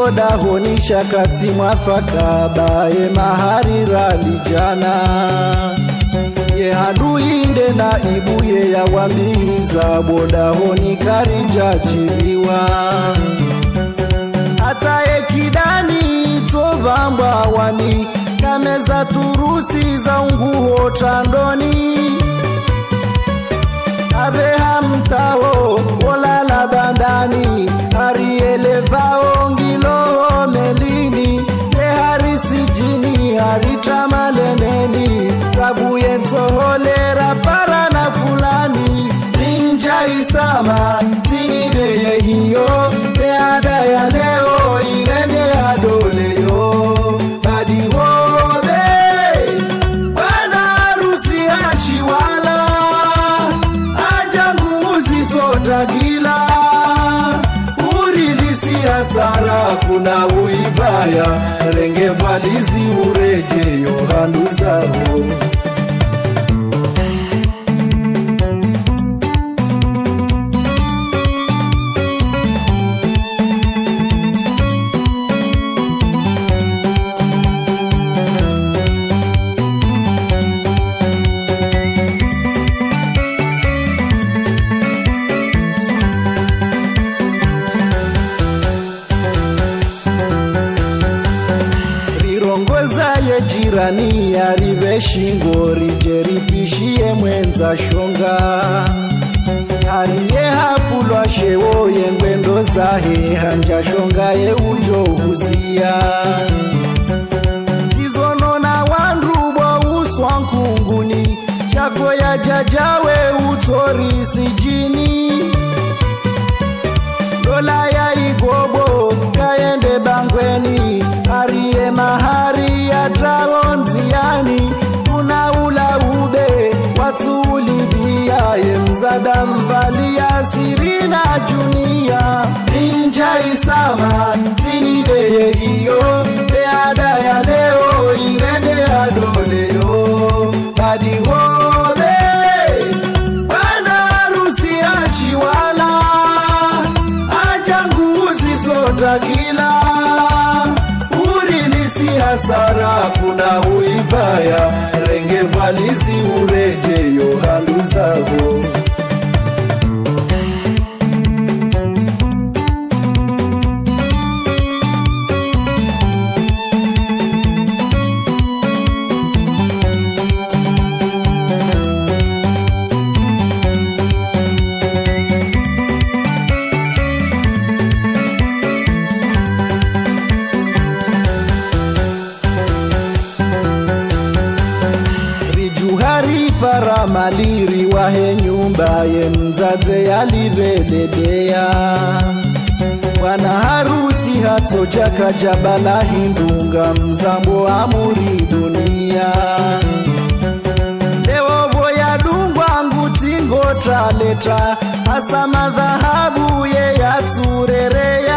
boda honisha kati mwafaka bae mahari ralijana ye haduinde na ibuye ya wambiza boda honi karijajiliwa hata ekidani tovamba wani kameza turusi za unguo tandoni abeha mtao olala bandani arielevao ngilo melini harisi jini haritamaleneni tabuye ntoholera para na fulani ninja isama tinideye hiyo teada ya leo irene adoleyo badi hobe bana harusi achiwala ajanguzi sotagila urilisi hasara kuna uibaya renge valizi ureje yohandu zao ye jirani aribe shingo rijeripishie mwenza shonga ariye hapulwa shewo yengwendo zahe hanja shonga ye ujo husia tizono na wandubo uswa nkunguni chako ya jajawe utori sijini dola ya igobo kaende bangweni ariye mahari ya taonziani kuna ula ube watu ulibia ye mzada mvalia sirina junia ninja isama tinideye hiyo teada ya leo irende adoleo badi hobe bana harusi achiwala ajanguzi sotagila hasara kuna uibaya renge valizi ureje yohandu zao para maliri wahe nyumba ye mzaze yaliveledea wana harusi hatoja kajabala hindunga mzambo amuri dunia leo boya dungwa ngutingo taleta hasa madhahabu ye yaturerea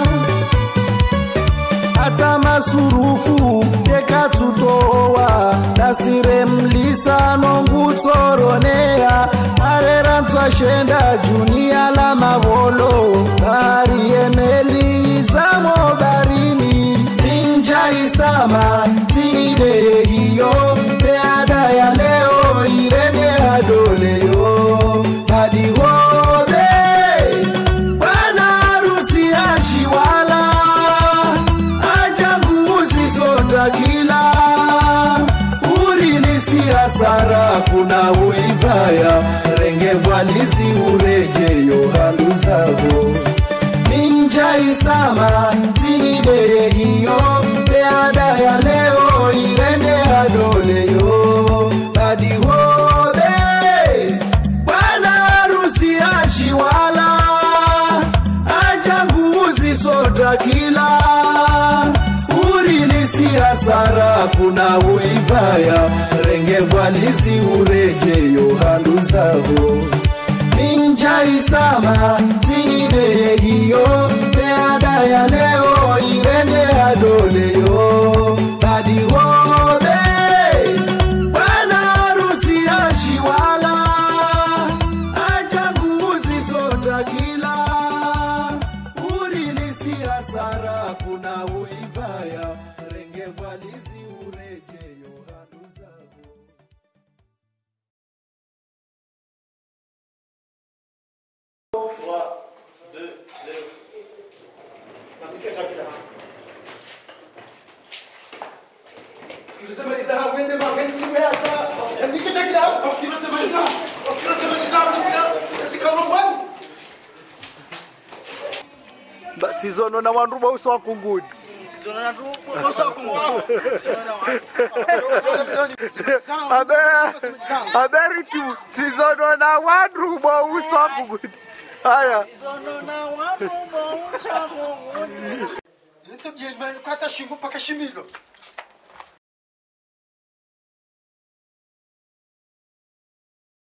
hata masurufu dekatutowa nasire mlisa nongutoronea arera ntwashenda junia la mavolo bahari emeli zamo barini ninja isama tinideye hiyo teada ya leo irene adoleyo badi hobe bana harusi achiwala sotagila urilisi hasara kuna uibaya renge valizi ureje yohandu zao ninja isama tinideye hiyo teada ya leo irende adoleyo badi hobe bana harusi achiwala ajanguzi sotagila hasara kuna uibaya renge valizi ureje yohandu zao ninja isama tinideye hiyo teada ya leo irende adoleyo badi hobe bana harusi achiwala ajanguzi sotagila urilisi hasara hakuna uivaya renge valizi ureje yohanu zako. Tizono na wandu ba uso kungudi. Tizono na wandu uso kungudi. Aberi tu tizono na wandu ba uso kungudi. Haya. Tizono na wandu ba uso kungudi. Nito bien kwata shingo paka shimigo.